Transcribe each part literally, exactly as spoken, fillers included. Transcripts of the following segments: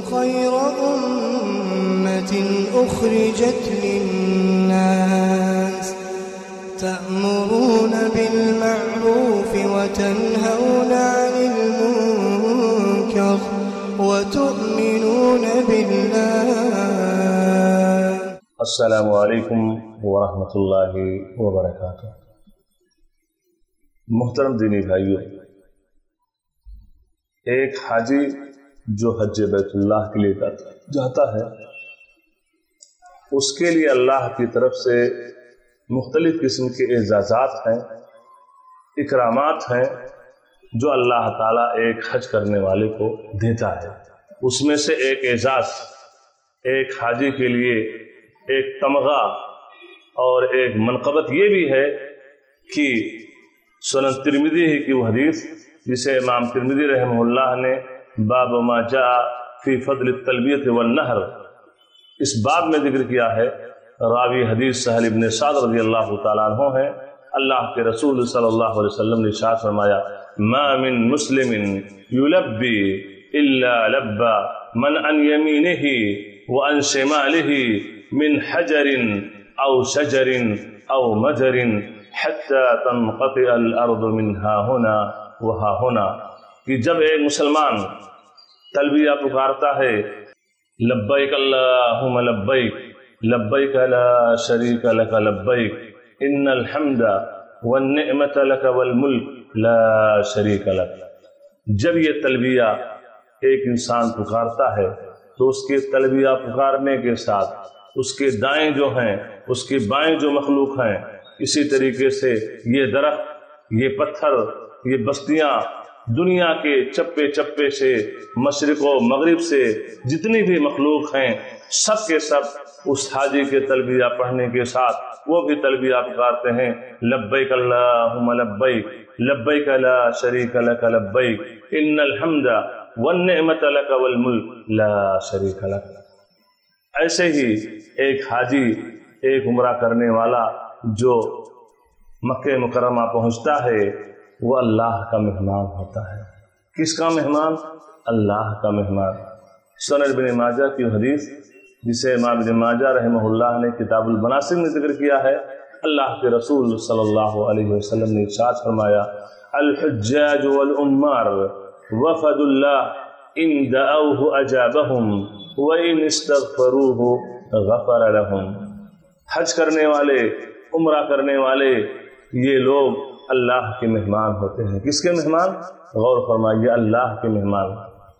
خير أمة أخرجت للناس تأمرون بالمعروف وتنهون عن المنكر وتؤمنون بالله. السلام علیکم ورحمۃ اللہ وبرکاتہ. محترم دینی بھائیوں، ایک حاجی جو حج بیت اللہ کے لیے جاتا ہے، اس کے لیے اللہ کی طرف سے مختلف قسم کے اعزازات ہیں، اکرامات ہیں جو اللہ تعالیٰ ایک حج کرنے والے کو دیتا ہے. اس میں سے ایک اعزاز ایک حاجی کے لیے ایک تمغہ اور ایک منقبت یہ بھی ہے کہ سنن ترمذی کی وہ حدیث جسے امام ترمذی رحمہ اللہ نے باب ما جاء فی فضل التلبیۃ والنہر اس باب میں ذکر کیا ہے. راوی حدیث سہل ابن سعد رضی اللہ تعالیٰ عنہ ہیں. اللہ کے رسول صلی اللہ علیہ وسلم نے ارشاد فرمایا: ما من مسلم یلبی الا لبى من عن یمینہ وعن شمالہ من حجر او شجر او مجر حتى تنقطع الارض من ها هنا وها هنا. کہ جب ایک مسلمان تلبیہ پکارتا ہے لبیک اللہم لبیک لبیک لا شریک لک لبیک ان الحمد والنعمت لک والملک لا شریک لک، جب یہ تلبیہ ایک انسان پکارتا ہے تو اس کے تلبیہ پکارنے کے ساتھ اس کے دائیں جو ہیں، اس کے بائیں جو مخلوق ہیں، اسی طریقے سے یہ درخت، یہ پتھر، یہ بستیاں، دنیا کے چپے چپے سے، مشرق و مغرب سے جتنی بھی مخلوق ہیں، سب کے سب اس حاجی کے تلبیہ پڑھنے کے ساتھ وہ بھی تلبیہ پکارتے ہیں: لبیک اللہم لبیک لبیک لا شریک لک لبیک ان الحمد والنعمت لک والملک لا شریک لک. ایسے ہی ایک حاجی، ایک عمرہ کرنے والا جو مکہ مکرمہ پہنچتا ہے وہ اللہ کا مہمان ہوتا ہے. کس کا مہمان؟ اللہ کا مہمان. سنن ابن ماجہ کی حدیث جسے امام ابن ماجہ رحمہ اللہ نے کتاب البناسک میں ذکر کیا ہے، اللہ کے رسول صلی اللہ علیہ وسلم نے ارشاد فرمایا: الحجاج والعمار وفد اللہ ان دعوه اجابهم وان استغفروه غفر لهم. حج کرنے والے، عمرہ کرنے والے، یہ لوگ اللہ کے مہمان ہوتے ہیں. کس کے مہمان؟ غور فرمائیے، اللہ کے مہمان.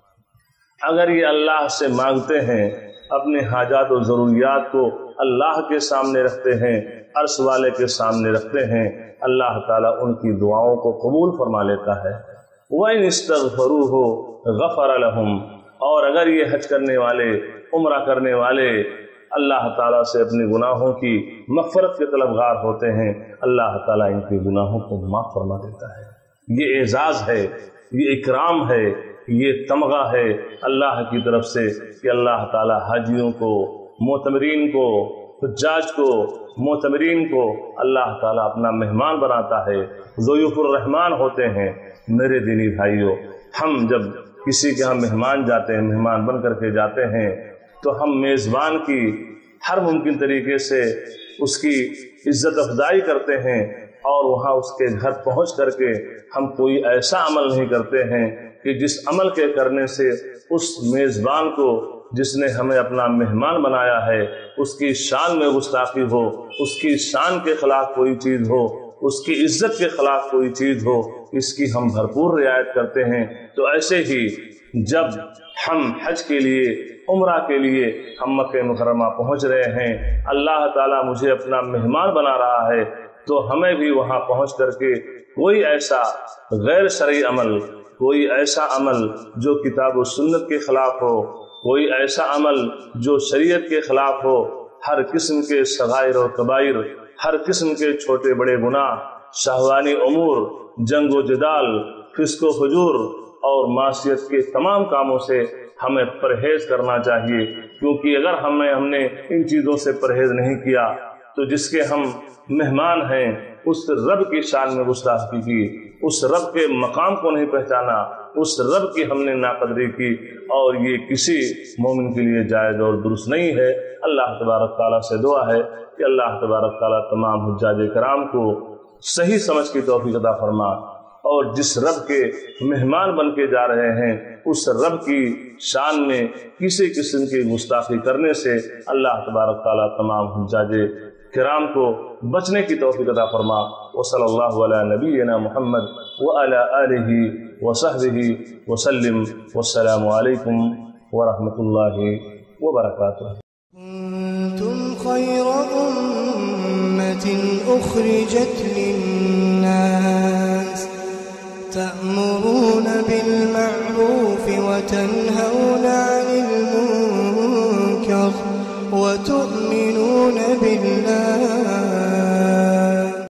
اگر یہ اللہ سے مانگتے ہیں، اپنے حاجات و ضروریات کو اللہ کے سامنے رکھتے ہیں، عرش والے کے سامنے رکھتے ہیں، اللہ تعالیٰ ان کی دعاؤں کو قبول فرما لیتا ہے. وَإِنِ اسْتَغْفَرُوهُ غَفَرَ لَهُمْ. اور اگر یہ حج کرنے والے، عمرہ کرنے والے اللہ تعالیٰ سے اپنے گناہوں کی مغفرت کے طلبگار ہوتے ہیں، اللہ تعالیٰ ان کے گناہوں کو معاف فرما دیتا ہے. یہ اعزاز ہے، یہ اکرام ہے، یہ تمغہ ہے اللہ کی طرف سے کہ اللہ تعالیٰ حاجیوں کو، معتمرین کو، حجاج کو، معتمرین کو اللہ تعالیٰ اپنا مہمان بناتا ہے، ضیوف الرحمان ہوتے ہیں. میرے دینی بھائیوں، ہم جب کسی کے ہاں مہمان جاتے ہیں، مہمان بن کر کے جاتے ہیں، تو ہم میزبان کی ہر ممکن طریقے سے اس کی عزت افزائی کرتے ہیں، اور وہاں اس کے گھر پہنچ کر کے ہم کوئی ایسا عمل نہیں کرتے ہیں کہ جس عمل کے کرنے سے اس میزبان کو، جس نے ہمیں اپنا مہمان بنایا ہے، اس کی شان میں گستاخی ہو، اس کی شان کے خلاف کوئی چیز ہو، اس کی عزت کے خلاف کوئی چیز ہو، اس کی ہم بھرپور رعایت کرتے ہیں. تو ایسے ہی جب ہم حج کے لیے، عمرہ کے لیے ہم مکہ مکرمہ پہنچ رہے ہیں، اللہ تعالیٰ مجھے اپنا مہمان بنا رہا ہے، تو ہمیں بھی وہاں پہنچ کر کے کوئی ایسا غیر شرعی عمل، کوئی ایسا عمل جو کتاب و سنت کے خلاف ہو، کوئی ایسا عمل جو شریعت کے خلاف ہو، ہر قسم کے صغائر و کبائر، ہر قسم کے چھوٹے بڑے گناہ، شہوانی امور، جنگ و جدال، فسق و فجور اور معصیت کے تمام کاموں سے ہمیں پرہیز کرنا چاہیے. کیونکہ اگر ہمیں ہم نے ان چیزوں سے پرہیز نہیں کیا تو جس کے ہم مہمان ہیں اس رب کی شان میں گستاخی کی، اس رب کے مقام کو نہیں پہچانا، اس رب کی ہم نے ناقدری کی، اور یہ کسی مومن کے لیے جائز اور درست نہیں ہے۔ اللہ تبارک تعالیٰ سے دعا ہے کہ اللہ تبارک تعالیٰ تمام حجاج کرام کو صحیح سمجھ کی توفیق عطا فرما، اور جس رب کے مہمان بن کے جا رہے ہیں اس رب کی شان میں کسی قسم کی گستاخی کرنے سے اللہ تبارک تعالیٰ تمام حجاج کرام کو بچنے کی توفیق عطا فرما۔ وصلی اللہ علی نبینا محمد وعلی آلہ وصحبہ وسلم، والسلام علیکم ورحمۃ اللہ وبرکاتہ۔ كنتم خير أمة أخرجت للناس تأمرون بالمعروف وتنهون عن المنكر وتؤمنون بالله